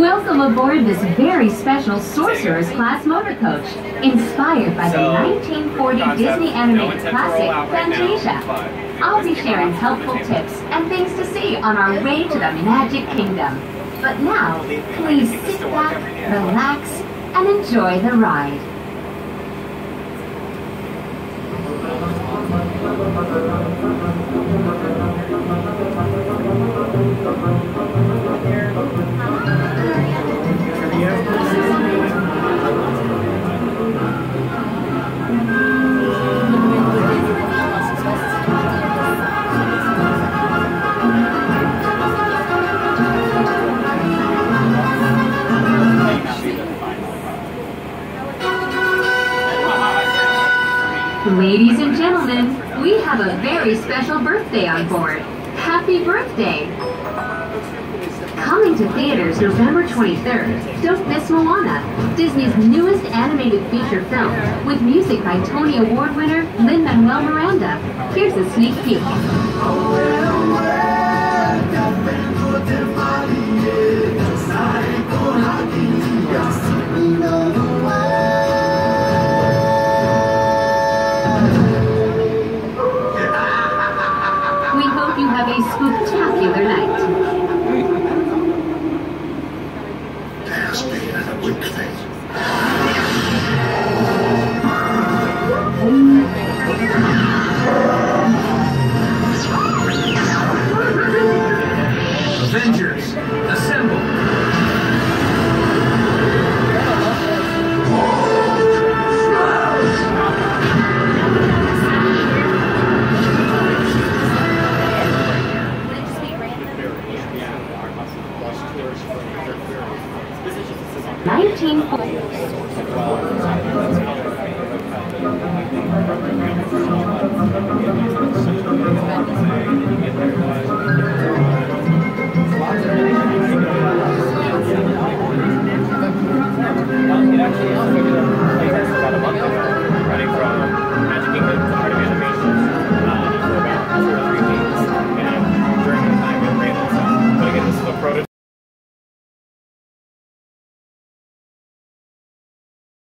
Welcome aboard this very special Sorcerer's class motor coach, inspired by the 1940 Disney animated classic Fantasia. I'll be sharing helpful tips and things to see on our way to the Magic Kingdom. But now, please sit back, relax, and enjoy the ride. Ladies and gentlemen, we have a very special birthday on board. Happy birthday! Coming to theaters November 23rd, don't miss Moana, Disney's newest animated feature film, with music by Tony Award winner Lin-Manuel Miranda. Here's a sneak peek. We hope you have a spooktacular night. There's been a weak thing. Avengers, assemble! 1940.